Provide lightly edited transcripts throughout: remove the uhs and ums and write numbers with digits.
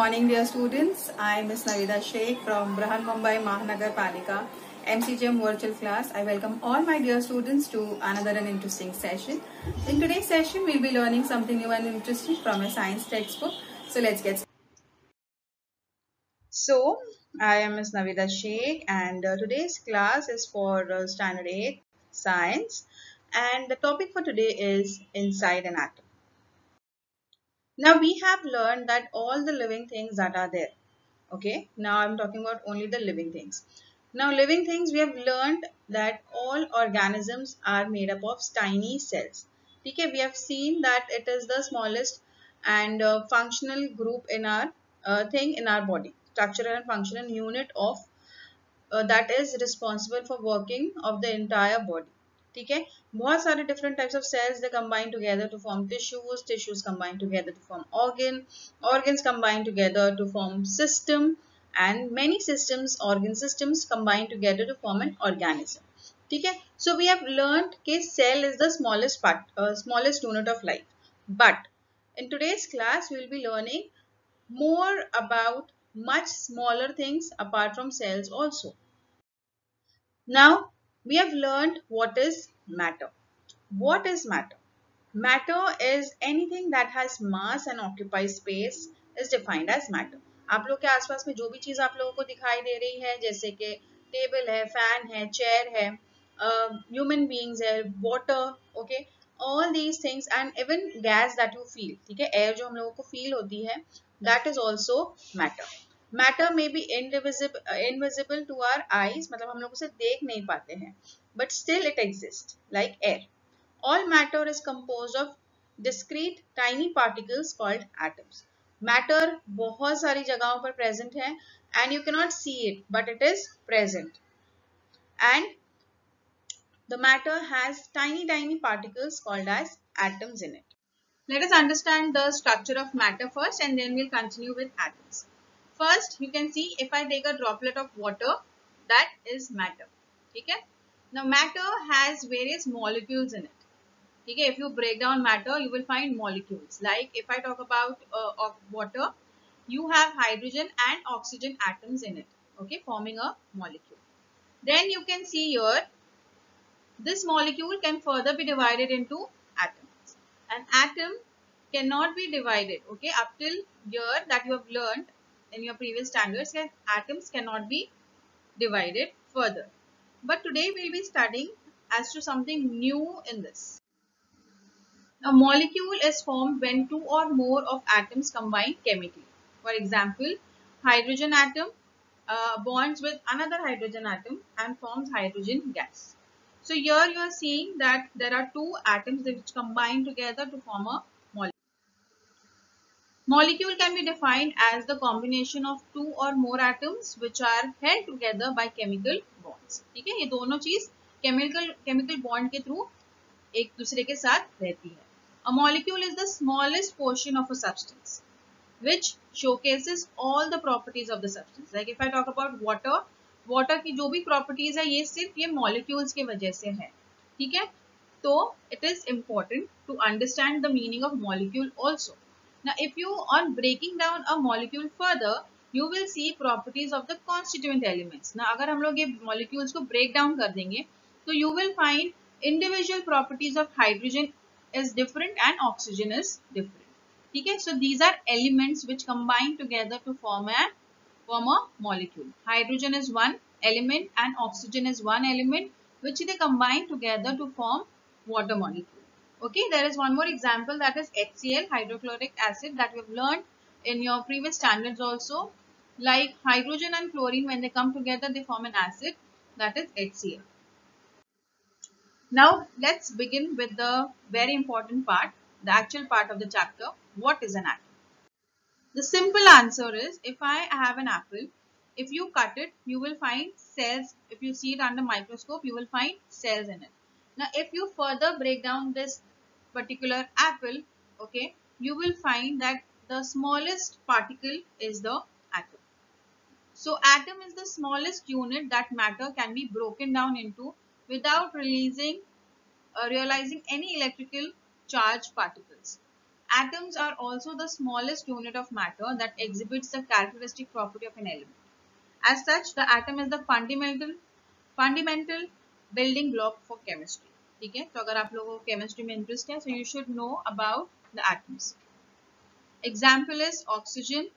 morning, dear students. I am Ms. Navida Sheikh from Brahan Mumbai Mahanagar Palika MCGM virtual class. I welcome all my dear students to another and interesting session. In today's session, we'll be learning something new and interesting from a science textbook. So let's get started. So, I am Ms. Navida Sheikh and today's class is for Standard 8 Science, and the topic for today is inside an atom. Now we have learned that all the living things that are there. Okay, now I'm talking about only the living things. Now living things, we have learned that all organisms are made up of tiny cells. Okay, we have seen that it is the smallest and functional group in our thing in our body, structural and functional unit of that is responsible for working of the entire body. ठीक है, बहुत सारे different types of cells they combine together to form tissues combine together to form organs combine together to form system, and many organ systems combine together to form an organism. ठीक है, so we have learned that cell is the smallest unit of life, but in today's class we will be learning more about much smaller things apart from cells also. Now we have learned what is matter. What is matter? Matter is anything that has mass and occupies space is defined as matter. आप लोग के आसपास में जो भी चीज आप लोगों को दिखाई दे रही है, जैसे कि टेबल है, फैन है, चेयर है, ह्यूमन बीइंग्स है, water, okay, all these things and even gas that you feel, ठीक है, एयर जो हम लोगों को फील होती है, that is also matter. Matter may be invisible to our eyes, मतलब हम लोग उसे देख नहीं पाते हैं, but still it exists like air. All matter is composed of discrete tiny particles called atoms. Matter बहुत सारी जगहों पर present है and you cannot see it, but it is present. And the matter has tiny particles called as atoms in it. Let us understand the structure of matter first and then we'll continue with atoms. First, you can see if I take a droplet of water, that is matter. Okay? Now, matter has various molecules in it. Okay? If you break down matter, you will find molecules. Like if I talk about water, you have hydrogen and oxygen atoms in it. Okay? Forming a molecule. Then you can see here, this molecule can further be divided into atoms. An atom cannot be divided. Okay? Up till here that you have learned in your previous standards, atoms cannot be divided further. But today we will be studying as to something new in this. A molecule is formed when two or more of atoms combine chemically. For example, hydrogen atom bonds with another hydrogen atom and forms hydrogen gas. So here you are seeing that there are two atoms which combine together to form a molecule. Molecule can be defined as the combination of two or more atoms which are held together by chemical bonds. ठीक है, ये दोनों चीज chemical bond के through एक दूसरे के साथ रहती है. A molecule is the smallest portion of a substance which showcases all the properties of the substance. Like if I talk about water, water की जो भी properties है ये सिर्फ ये molecules के वजह से है. ठीक है, तो it is important to understand the meaning of molecule also. Now if you on breaking down a molecule further, you will see properties of the constituent elements. Now अगर हम लोग ये molecules को break down कर देंगे, तो you will find individual properties of hydrogen is different and oxygen is different. ठीक है, so these are elements which combine together to form a molecule. Hydrogen is one element and oxygen is one element which they combine together to form water molecule. Okay, there is one more example, that is HCl, hydrochloric acid, that we have learned in your previous standards also. Like hydrogen and chlorine, when they come together they form an acid, that is HCl. Now let's begin with the very important part, the actual part of the chapter. What is an atom? The simple answer is, if I have an apple, if you cut it, you will find cells. If you see it under microscope, you will find cells in it. Now if you further break down this particular apple, okay, you will find that the smallest particle is the atom. So atom is the smallest unit that matter can be broken down into without realizing any electrical charge particles. Atoms are also the smallest unit of matter that exhibits the characteristic property of an element. As such, the atom is the fundamental building block for chemistry. ठीक है, तो अगर आप लोगों को chemistry में interest है, so you should know about the atoms. Example is oxygen.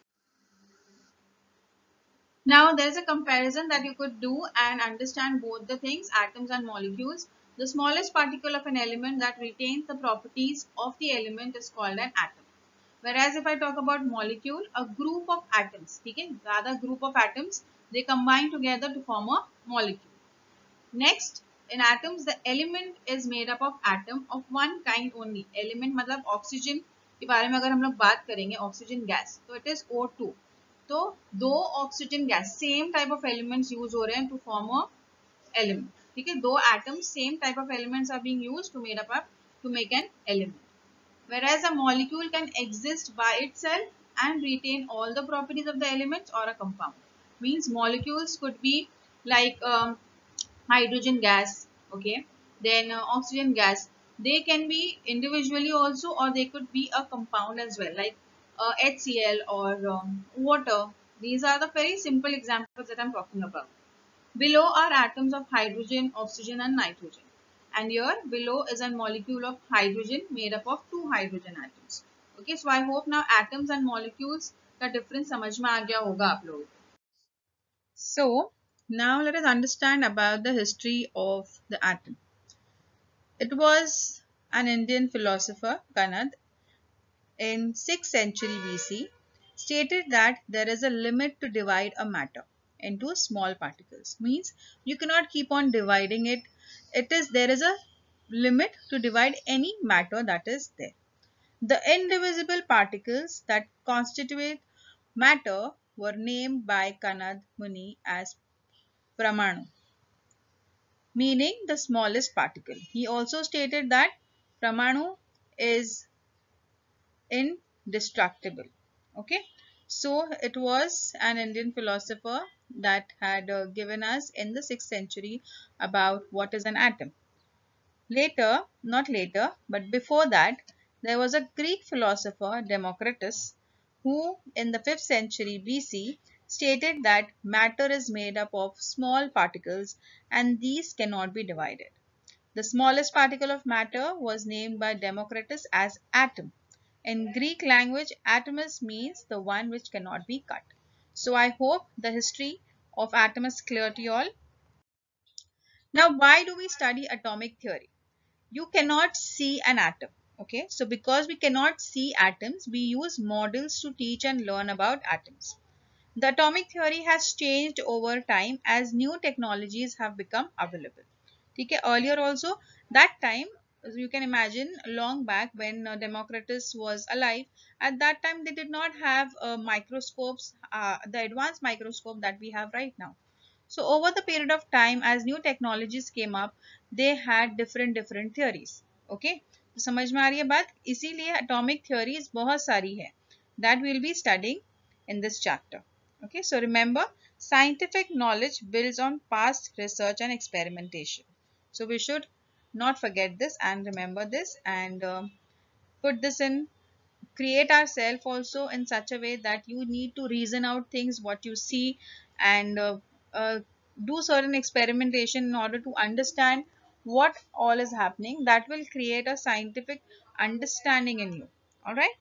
Now there is a comparison that you could do and understand both the things, atoms and molecules. The smallest particle of an element that retains the properties of the element is called an atom. Whereas if I talk about molecule, a group of atoms, okay, the other group of atoms, they combine together to form a molecule. Next, in atoms, the element is made up of atom of one kind only. Element मतलब oxygen के बारे में अगर हम लोग बात करेंगे, oxygen gas, तो it is O2. तो दो oxygen gas same type of elements use हो रहे हैं टू फॉर्म अ एलिमेंट. ठीक है, दो atoms same type of elements are being used to make an element. Whereas a molecule can exist by itself and retain all the properties of the elements or a compound. Means molecules could be like hydrogen gas, okay, then oxygen gas. They can be individually also, or they could be a compound as well, like HCl or water. These are the very simple examples that I'm talking about. Below are atoms of hydrogen, oxygen and nitrogen. And here below is a molecule of hydrogen made up of two hydrogen atoms. Okay, so I hope now atoms and molecules का difference समझ में आ गया होगा आप लोगों को. So now let us understand about the history of the atom. It was an Indian philosopher, Kanad, in 6th century BC, stated that there is a limit to divide a matter into small particles. Means you cannot keep on dividing it. There is a limit to divide any matter that is there. The indivisible particles that constitute matter were named by Kanad Muni as Pramanu, meaning the smallest particle. He also stated that Pramanu is indestructible. Okay, so it was an Indian philosopher that had given us in the 6th century about what is an atom. Later, not later, but before that, there was a Greek philosopher, Democritus, who in the 5th century BC stated that matter is made up of small particles and these cannot be divided. The smallest particle of matter was named by Democritus as atom. In Greek language, atomus means the one which cannot be cut. So I hope the history of atom is clear to you all. Now, why do we study atomic theory? You cannot see an atom. Okay, so because we cannot see atoms, we use models to teach and learn about atoms. The atomic theory has changed over time as new technologies have become available. Okay, earlier also, that time, you can imagine long back when Democritus was alive, at that time they did not have microscopes, the advanced microscope that we have right now. So over the period of time, as new technologies came up, they had different theories. Okay, तो समझ में आ रही है बात. इसीलिए atomic theories बहुत सारी है that we will be studying in this chapter. Okay, so remember, scientific knowledge builds on past research and experimentation. So we should not forget this and remember this and put this in, create ourselves also in such a way that you need to reason out things what you see and uh, do certain experimentation in order to understand what all is happening. That will create a scientific understanding in you. All right.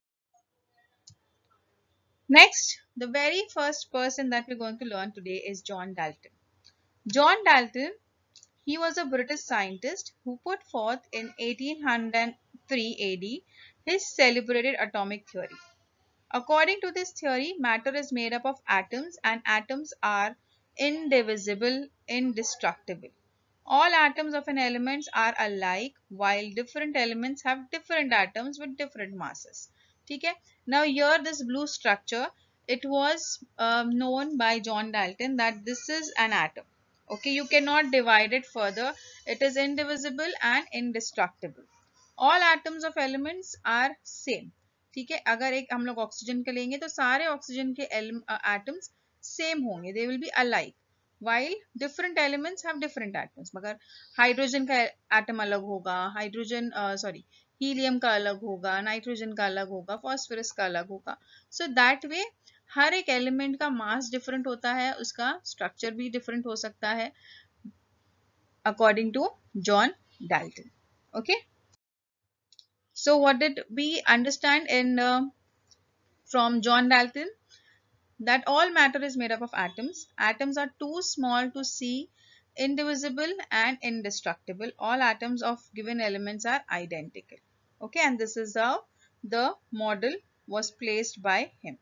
Next, the very first person that we're going to learn today is John Dalton. John Dalton, he was a British scientist who put forth in 1803 AD his celebrated atomic theory. According to this theory, matter is made up of atoms and atoms are indivisible, indestructible. All atoms of an element are alike while different elements have different atoms with different masses. Okay? Now here this blue structure, it was known by John Dalton that this is an atom. Okay, you cannot divide it further. It is indivisible and indestructible. All atoms of elements are same. ठीक है, अगर एक हम लोग oxygen के लेंगे तो सारे ऑक्सीजन के एटम्स सेम होंगे, they will be alike. while different elements have different atoms. मगर हाइड्रोजन का एटम अलग होगा, हाइड्रोजन सॉरी हीलियम का अलग होगा, नाइट्रोजन का अलग होगा, फॉस्फोरस का अलग होगा. सो दैट वे हर एक एलिमेंट का मास डिफरेंट होता है, उसका स्ट्रक्चर भी डिफरेंट हो सकता है according to John Dalton. Okay, so what did we understand in from John Dalton? That all matter is made up of atoms. Atoms are too small to see, indivisible and indestructible. All atoms of given elements are identical. Okay, and this is how the model was placed by him.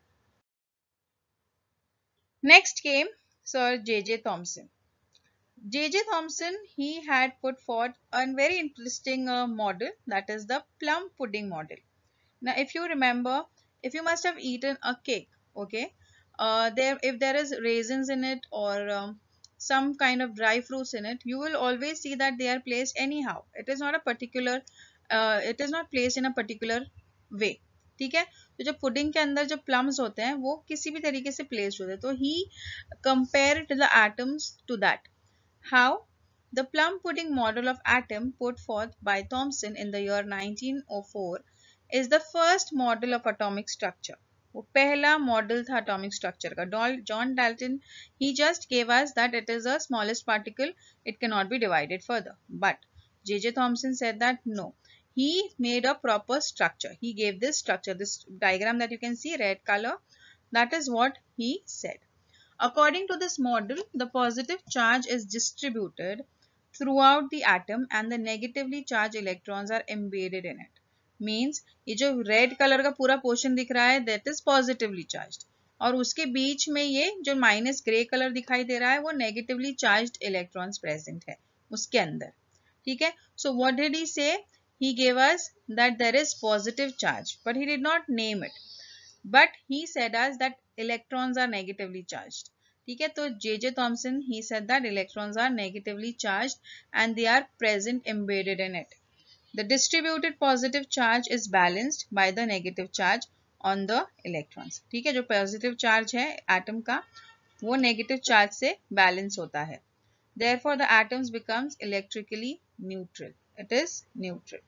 Next came Sir J.J. Thomson. J.J. Thomson, he had put forth a very interesting model, that is the plum pudding model. Now, if you remember, if you must have eaten a cake, okay, if there is raisins in it or some kind of dry fruits in it, you will always see that they are placed anyhow. It is not a particular, it is not placed in a particular way. ठीक है, तो जब pudding के अंदर जो plums होते हैं वो किसी भी तरीके से प्लेस्ड होते हैं, तो ही compared the atoms to that. How? The plum pudding model of atom put forth by Thomson in the year 1904 is the first model of atomic structure. वो पहला मॉडल था atomic structure का. John Dalton, he just gave us that it is the smallest particle, it cannot be divided further. But J.J. Thomson said that no, he made a proper structure. He gave this structure, this diagram that you can see, red color, that is what he said. According to this model, the positive charge is distributed throughout the atom and the negatively charged electrons are embedded in it. Means ये जो red color का पूरा portion दिख रहा है, that is positively charged, और उसके बीच में ये जो minus grey color दिखाई दे रहा है वो negatively charged electrons present है उसके अंदर. ठीक है, so what did he say? He gave us that there is positive charge, but he did not name it. But he said us that electrons are negatively charged. ठीक है, तो J.J. Thomson, he said that electrons are negatively charged and they are present embedded in it. The distributed positive charge is balanced by the negative charge on the electrons. ठीक है, जो positive charge है atom का वो negative charge से balance होता है. Therefore, the atoms becomes electrically neutral. It is neutral.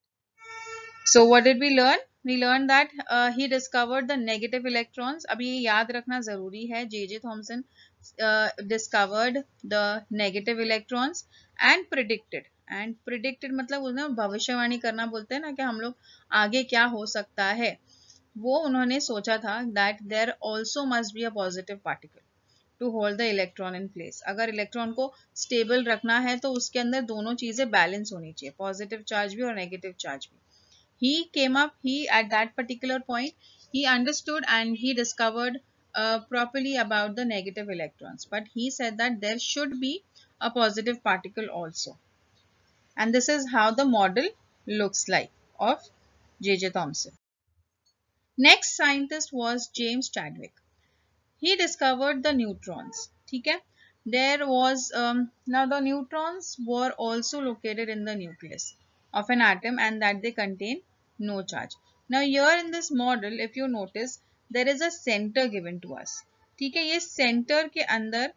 So what did we learn? We learned that he discovered the negative electrons. अभी ये याद रखना ज़रूरी है. J.J. Thomson discovered the negative electrons and predicted. And predicted मतलब उन्हें भविष्यवाणी करना बोलते हैं ना, कि हम लोग आगे क्या हो सकता है, वो उन्होंने सोचा था that there also must be a positive particle to hold the electron in place. अगर इलेक्ट्रॉन को स्टेबल रखना है तो उसके अंदर दोनों चीजें बैलेंस होनी चाहिए, पॉजिटिव चार्ज भी और नेगेटिव चार्ज भी. He came up, he at that particular point, he understood and he discovered properly about the negative electrons. But he said that there should be a positive particle also. And this is how the model looks like of J.J. Thomson. Next scientist was James Chadwick. He discovered the neutrons. ठीक है? There was, now the neutrons were also located in the nucleus of an atom and that they contain no charge. Now here in this model, if you notice, there is a center given to us. ठीक है, ये center के अंदर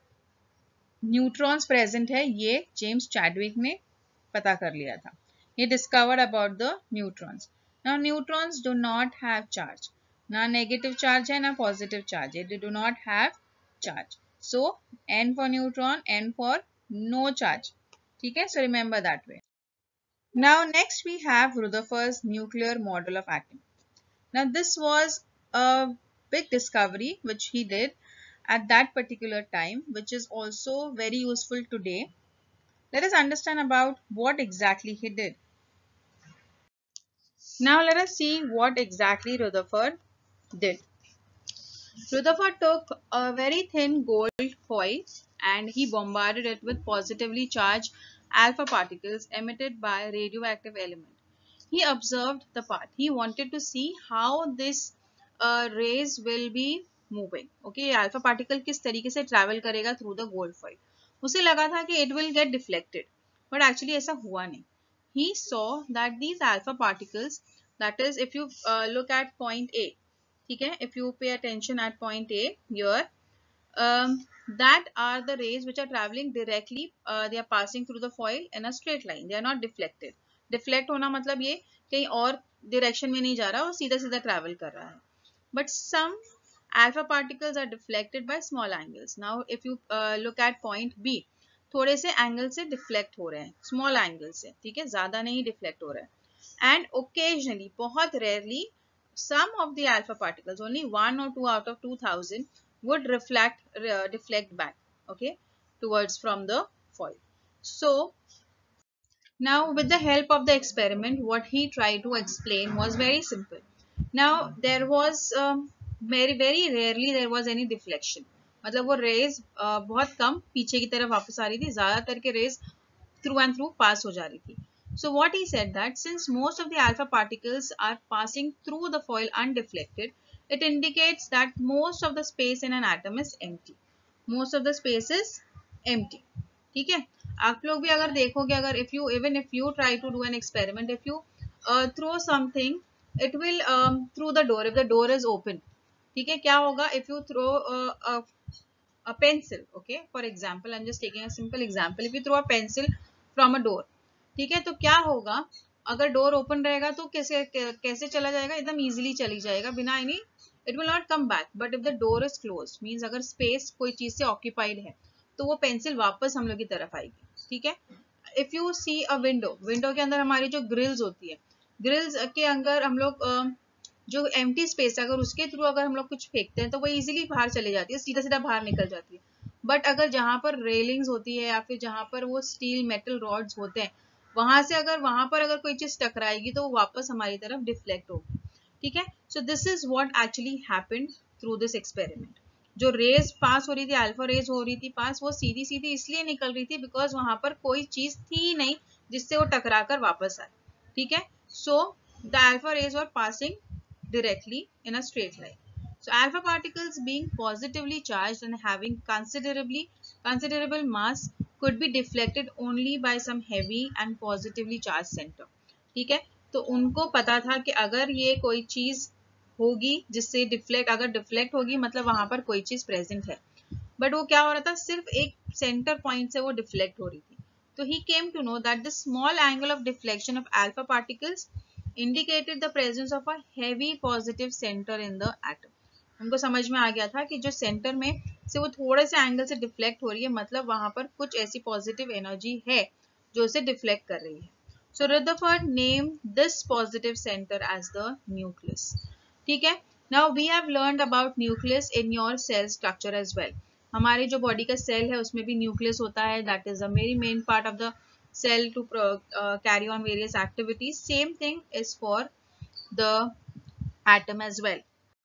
neutrons present है, ये James Chadwick ने पता कर लिया था. He discovered about the neutrons. Now neutrons do not have charge. ना negative charge है ना positive charge है. They do not have charge. So N for neutron, N for no charge. ठीक है, so remember that way. Now next we have Rutherford's nuclear model of atom. Now this was a big discovery which he did at that particular time, which is also very useful today. Let us understand about what exactly he did. Now let us see what exactly Rutherford did. Rutherford took a very thin gold foil and he bombarded it with positively charged alpha particles emitted by a radioactive element. He observed the path. He wanted to see how this rays will be moving. Okay, alpha particle किस तरीके से travel करेगा through the gold foil. उसे लगा था कि it will get deflected, but actually ऐसा हुआ नहीं. He saw that these alpha particles, that is, if you look at point A, ठीक है, if you pay attention at point A here, that are the rays which are traveling directly, they are passing through the foil in a straight line, they are not deflected. Deflect होना मतलब ये कहीं और direction में नहीं जा रहा, वो सीधा सीधा travel कर रहा है. But some alpha particles are deflected by small angles. Now if you look at point B, थोड़े से angle से deflect हो रहे हैं, small angle से, ठीक है, ज़्यादा नहीं deflect हो रहा है. And occasionally, बहुत rarely, some of the alpha particles, only 1 or 2 out of 2000, would deflect back, okay, towards from the foil. So now with the help of the experiment, what he tried to explain was very simple. Now there was very rarely there was any deflection. मतलब वो rays बहुत कम पीछे की तरफ वापस आ रही थी, ज़्यादातर के rays through and through pass हो जा रही थी. So what he said that since most of the alpha particles are passing through the foil undeflected, it indicates that most of the space in an atom is empty. Most of the space is empty. ठीक है, आप लोग भी अगर देखोगे, अगर even if you try to do an experiment, if you throw something, it will through the door, if the door is open, ठीक है, क्या होगा, if you throw a pencil, okay, for example, I'm just taking a simple example, if you throw a pencil from a door, ठीक है, तो क्या होगा, अगर डोर ओपन रहेगा तो कैसे चला जाएगा, एकदम इजीली चली जाएगा बिना any, it will not come back. But if the door is close, means अगर स्पेस कोई चीज से ऑक्यूपाइड है तो वो पेंसिल वापस हम लोग की तरफ आएगी. ठीक है, if you see a window, window के अंदर हमारी जो ग्रिल्स होती है, ग्रिल्स के अंदर हम लोग जो एम्प्टी स्पेस है, अगर उसके थ्रू अगर हम लोग कुछ फेंकते हैं तो वो इजीली बाहर चली जाती है, सीधा सीधा बाहर निकल जाती है. बट अगर जहां पर रेलिंग्स होती है या फिर जहां पर वो स्टील मेटल रॉड्स होते हैं, वहां से अगर वहां पर अगर कोई चीज टकराएगी तो वापस हमारी तरफ डिफ्लेक्ट होगी. ठीक है, so this is what actually happened through this experiment. जो रेज पास हो रही थी, अल्फा रेज हो रही थी पास, वो सीधी सीधी इसलिए निकल रही थी बिकॉज वहां पर कोई चीज थी नहीं जिससे वो टकरा कर वापस आए. ठीक है, so the alpha rays were passing directly in a straight line. So alpha particles being positively charged and having considerable mass could be deflected only by some heavy and positively charged center. ठीक है, तो उनको पता था कि अगर ये कोई चीज होगी जिससे डिफ्लेक्ट, अगर डिफ्लेक्ट होगी मतलब वहां पर कोई चीज प्रेजेंट है. बट वो क्या हो रहा था, सिर्फ एक सेंटर पॉइंट से वो डिफ्लेक्ट हो रही थी. तो he came to know that the small angle of deflection of alpha particles indicated the presence of a heavy positive center in the atom. उनको समझ में आ गया था कि जो सेंटर में से वो थोड़े से एंगल से डिफ्लेक्ट हो रही है, मतलब वहां पर कुछ ऐसी पॉजिटिव एनर्जी है जो उसे डिफ्लेक्ट कर रही है. सो Rutherford named this positive center as the nucleus. ठीक है, now we have learned about nucleus in your cell structure as well. हमारे जो बॉडी का सेल है उसमें भी न्यूक्लियस होता है, that is a very main part of the cell to carry on various activities. Same thing is for the atom as well.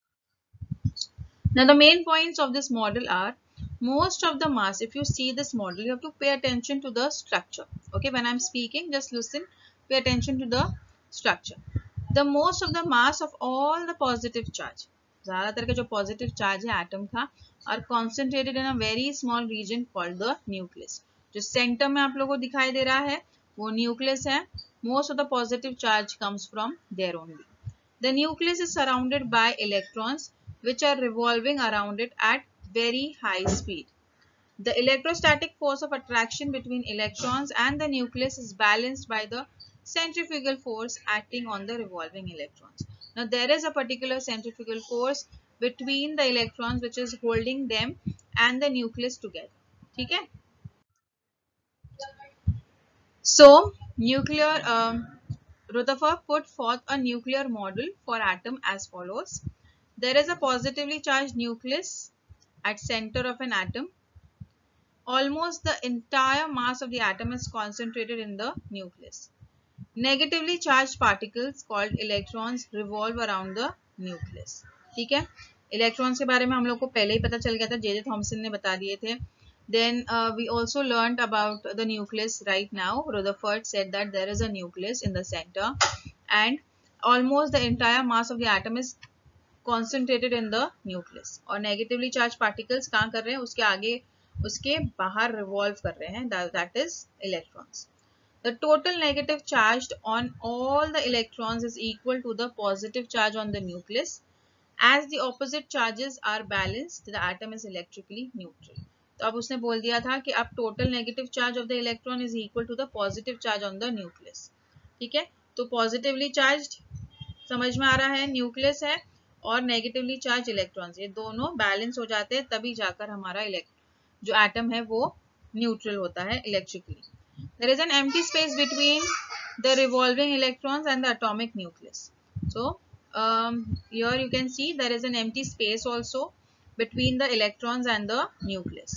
Now the main points of this model are, most of the mass, if you see this model you have to pay attention to the structure. Okay, when I'm speaking just listen, pay attention to the structure. The most of the mass of all the positive charge, ज़्यादातर के जो positive charge है atom का, are concentrated in a very small region called the nucleus. जो centre में आप लोगों को दिखाई दे रहा है वो न्यूक्लियस है. Most of the positive charge comes from there only. The nucleus is surrounded by electrons which are revolving around it at very high speed. The electrostatic force of attraction between electrons and the nucleus is balanced by the centrifugal force acting on the revolving electrons. Now there is a particular centrifugal force between the electrons which is holding them and the nucleus together. ठीक है, so nuclear Rutherford put forth a nuclear model for atom as follows. There is a positively charged nucleus at center of an atom. Almost the entire mass of the atom is concentrated in the nucleus. Negatively charged particles called electrons revolve around the nucleus. ठीक है, electrons के बारे में हम लोग को पहले ही पता चल गया था, जे थॉमसन ने बता दिए थे. Then we also learned about the nucleus right now. Rutherford said that there is a nucleus in the center and almost the entire mass of the atom is concentrated in the nucleus. और negatively charged particles कहाँ कर रहे हैं, उसके आगे उसके बाहर revolve कर रहे हैं, that is electrons. The total negative charge on all the electrons is equal to the positive charge on the nucleus As the opposite charges are balanced, the atom is electrically neutral. तो अब उसने बोल दिया था कि अब total negative charge of the electron is equal to the positive charge on the nucleus. ठीक है, तो positively charged समझ में आ रहा है, न्यूक्लियस है, और नेगेटिवली चार्ज इलेक्ट्रॉन्स, ये दोनों बैलेंस हो जाते हैं तभी जाकर हमारा जो एटम है वो न्यूट्रल होता है electrically. There is an empty space between the revolving electrons and the atomic nucleus. So here you can see there is an empty space also between the electrons and the nucleus.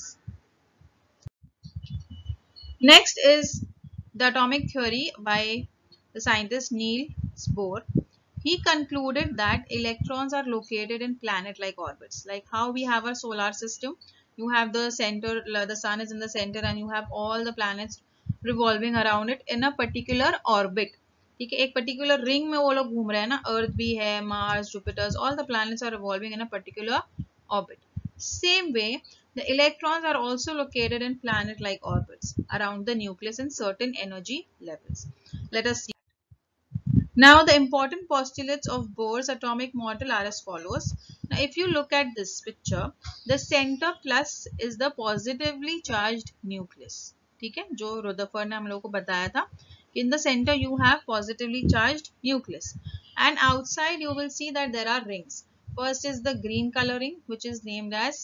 Next is the atomic theory by the scientist Niels Bohr. He concluded that electrons are located in planet-like orbits, like how we have our solar system. You have the center, the sun is in the center, and you have all the planets revolving around it in a particular orbit. ठीक है, एक particular ring में वो लोग घूम रहे हैं ना, अर्थ भी है, Mars, Jupiters, all the planets are revolving in a particular orbit. Same way, the electrons are also located in planet-like orbits around the nucleus in certain energy levels. Let us see. Now, the important postulates of Bohr's atomic model are as follows. Now, if you look at this picture, the center plus is the positively charged nucleus. ठीक है, जो Rutherford ने हम लोगों को बताया था. In the center, you have positively charged nucleus, and outside you will see that there are rings. First is the green coloring, which is named as,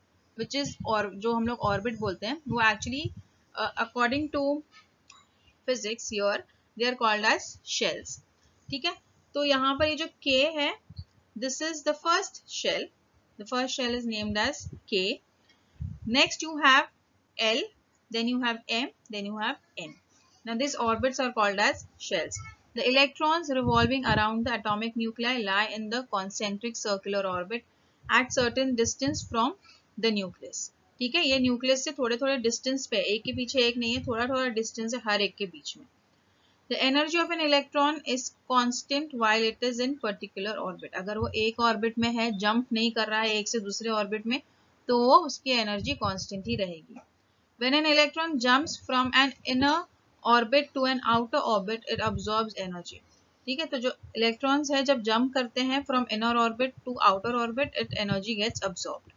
और जो हम लोग orbit बोलते हैं, वो actually according to physics here they are called as shells. ठीक है, तो यहाँ पर ये जो K है, this is the first shell. The first shell is named as K. Next you have L, then you have M, then you have N. Now these orbits are called as shells. The electrons revolving around the atomic nuclei lie in the concentric circular orbit at certain distance from the nucleus. ठीक है, ये nucleus से थोड़े थोड़े distance पे, एक के पीछे एक नहीं है, थोड़ा थोड़ा डिस्टेंस है हर एक के बीच में. The energy of an electron is constant while it is in particular orbit. अगर वो एक ऑर्बिट में है, जंप नहीं कर रहा है एक से दूसरे ऑर्बिट में, तो उसकी एनर्जी कांस्टेंट ही रहेगी. When an electron jumps from an inner orbit to an outer orbit, it absorbs energy. ठीक है, तो जो इलेक्ट्रॉन्स है जब जंप करते हैं from inner orbit to outer orbit, its energy gets absorbed,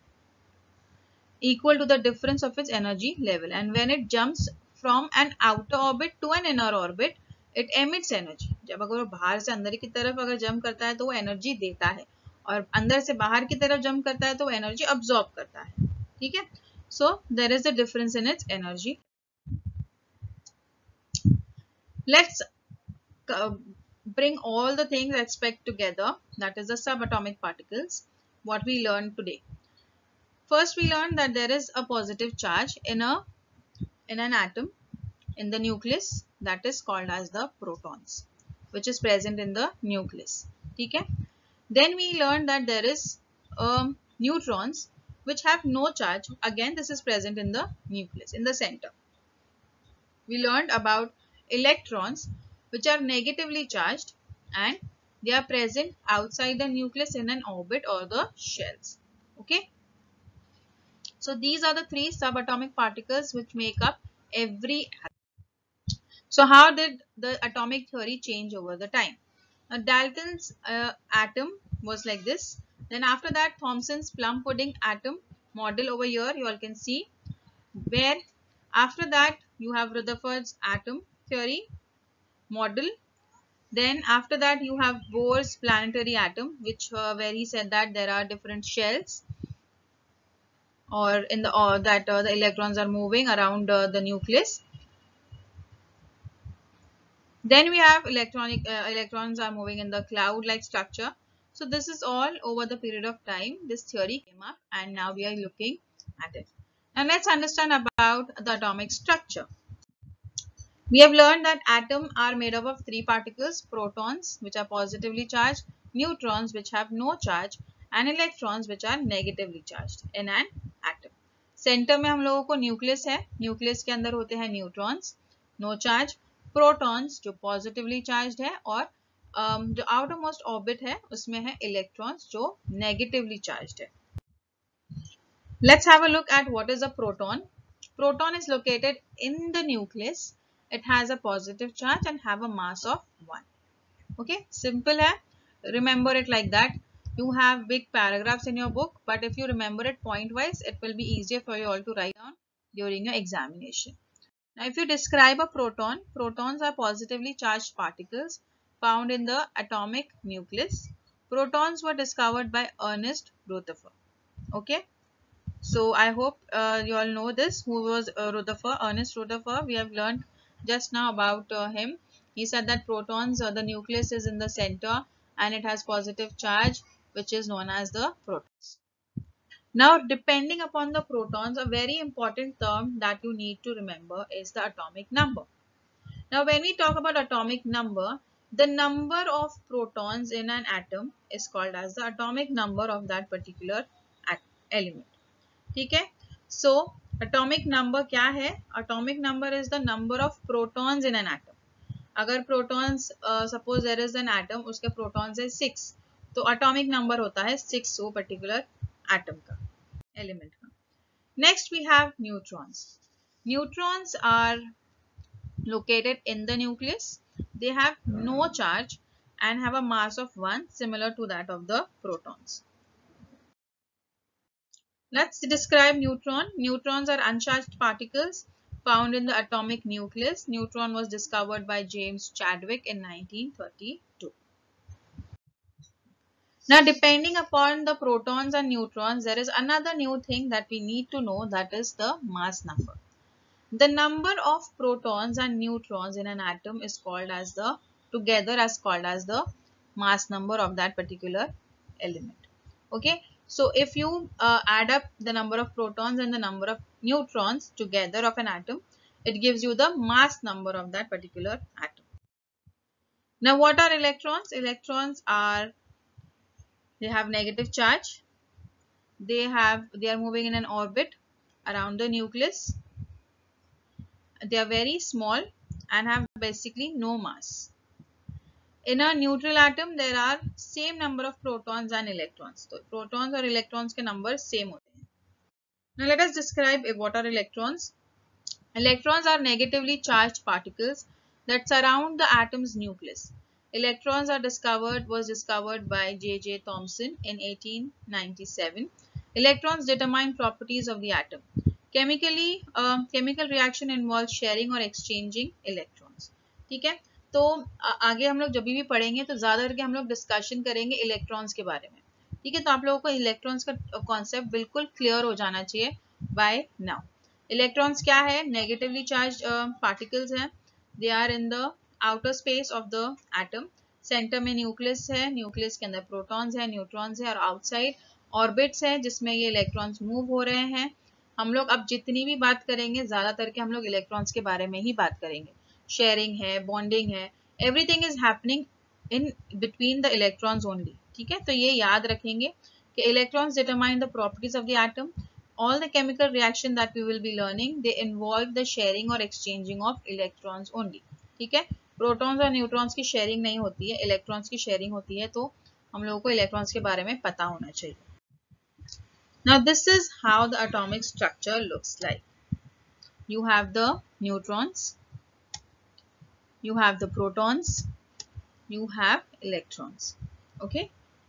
equal to the difference of its energy level. And when it jumps from an outer orbit to an inner orbit, it emits energy. जब अगर वो बाहर से अंदर की तरफ अगर jump करता है तो वो एनर्जी देता है, और अंदर से बाहर की तरफ जंप करता है तो वो एनर्जी अब्सॉर्ब करता है. ठीक है, so there is a difference in its energy. Let's bring all the things aspect together, that is the subatomic particles, what we learned today. First we learned that there is a positive charge in an atom in the nucleus, that is called as the protons, which is present in the nucleus. ठीक है, then we learned that there is neutrons which have no charge. Again, this is present in the nucleus in the center. We learned about electrons which are negatively charged and they are present outside the nucleus in an orbit or the shells. Okay, so these are the three subatomic particles which make up every atom. So how did the atomic theory change over the time? Now, Dalton's atom was like this. Then after that, Thomson's plum pudding atom model over here you all can see, where after that you have Rutherford's atom theory model. Then after that you have Bohr's planetary atom, which where he said that there are different shells, or in the the electrons are moving around the nucleus. Then we have electrons are moving in the cloud-like structure. So this is all over the period of time this theory came up, and now we are looking at it. Now let's understand about the atomic structure. We have learned that atoms are made up of three particles: protons, which are positively charged, neutrons, which have no charge, and electrons, which are negatively charged in an atom. Centre में हम लोगों को nucleus है, nucleus के अंदर होते हैं neutrons, no charge, protons जो पॉजिटिवली चार्ज्ड है, और जो आउटर मोस्ट ऑर्बिट है उसमें है इलेक्ट्रॉन्स जो नेगेटिवली चार्ज्ड है. Let's have a look at what is a proton. Proton is located in the nucleus. It has a positive charge and have a mass of 1. Okay, simple है, remember it like that. You have big paragraphs in your book, but if you remember it point wise, it will be easier for you all to write down during your examination. Now, if you describe a proton, protons are positively charged particles found in the atomic nucleus. Protons were discovered by Ernest Rutherford. Okay. So I hope you all know this. Who was Rutherford? Ernest Rutherford. We have learned just now about him. He said that protons, the nucleus is in the center and it has positive charge, which is known as the protons. Now, depending upon the protons, a very important term that you need to remember is the atomic number. Now, when we talk about atomic number, the number of protons in an atom is called as the atomic number of that particular element. ठीक है. So atomic number क्या है? Atomic number is the number of protons in an atom. अगर protons suppose there is an atom, उसके protons है 6, तो atomic number होता है 6 वो particular atom का, element का. Next we have neutrons. Neutrons are located in the nucleus. They have no charge and have a mass of 1, similar to that of the protons. Let's describe neutron. Neutrons are uncharged particles found in the atomic nucleus. Neutron was discovered by James Chadwick in 1932. Now, depending upon the protons and neutrons, there is another new thing that we need to know, that is the mass number. The number of protons and neutrons in an atom is called as the mass number of that particular element. Okay. So, if you add up the number of protons and the number of neutrons together of an atom, it gives you the mass number of that particular atom. Now, what are electrons? Electrons they have negative charge. They are moving in an orbit around the nucleus. They are very small and have basically no mass. In a neutral atom, there are same number of protons and electrons. So, protons or electrons के number same होते हैं. Now, let us describe what are electrons. Electrons are negatively charged particles that surround the atom's nucleus. Electrons was discovered by J.J. Thomson in 1897. Electrons determine properties of the atom. Chemical reaction involves sharing or exchanging electrons. ठीक है. तो आगे हम लोग जब भी पढ़ेंगे तो ज़्यादा करके हम लोग डिस्कशन करेंगे इलेक्ट्रॉन्स के बारे में. ठीक है. तो आप लोगों को इलेक्ट्रॉन्स का कॉन्सेप्ट बिल्कुल क्लियर हो जाना चाहिए बाय नाउ. इलेक्ट्रॉन्स क्या है? नेगेटिवली चार्ज पार्टिकल्स हैं. They are in the outer space of the atom. Centre में न्यूक्लियस है, न्यूक्लियस के अंदर प्रोटॉन्स है, न्यूट्रॉन्स है, और आउटसाइड ऑर्बिट्स है जिसमें ये इलेक्ट्रॉन्स मूव हो रहे हैं. हम लोग अब जितनी भी बात करेंगे ज़्यादातर के हम लोग इलेक्ट्रॉन्स के बारे में ही बात करेंगे. शेयरिंग है, बॉन्डिंग है, everything is happening in between the electrons only. ठीक है. तो ये याद रखेंगे कि electrons determine the properties of the atom. All the chemical reaction that we will be learning, they involve the sharing or exchanging of electrons only. ठीक है. Protons और न्यूट्रॉन्स की शेयरिंग नहीं होती है, इलेक्ट्रॉन्स की शेयरिंग होती है. तो हम लोगों को इलेक्ट्रॉन्स के बारे में पता होना चाहिए. Now this is how the atomic structure looks like. You have the neutrons, you have the protons, you have electrons. Okay.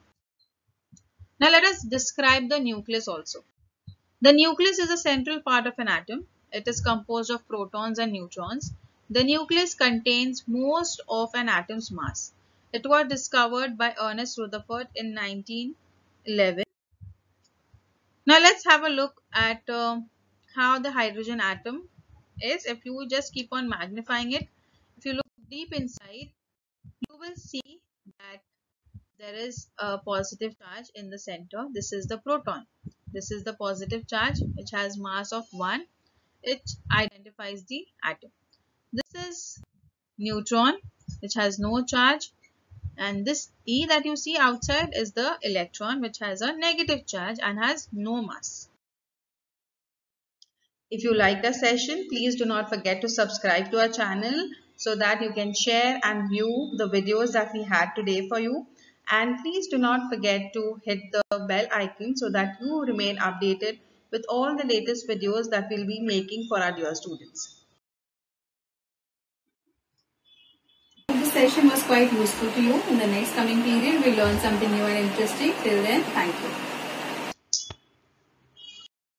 Now let us describe the nucleus also. The nucleus is the central part of an atom. It is composed of protons and neutrons. The nucleus contains most of an atom's mass. It was discovered by Ernest Rutherford in 1911. Now let's have a look at how the hydrogen atom is. If you just keep on magnifying it, if you look deep inside, you will see that there is a positive charge in the center. This is the proton. This is the positive charge which has mass of 1. It identifies the atom. This is neutron which has no charge, and this E that you see outside is the electron which has a negative charge and has no mass. If you liked our session, please do not forget to subscribe to our channel so that you can share and view the videos that we had today for you. And please do not forget to hit the bell icon so that you remain updated with all the latest videos that we'll be making for our dear students. session was quite useful to you. In the next coming period, we'll learn something new and interesting. Till then, thank you.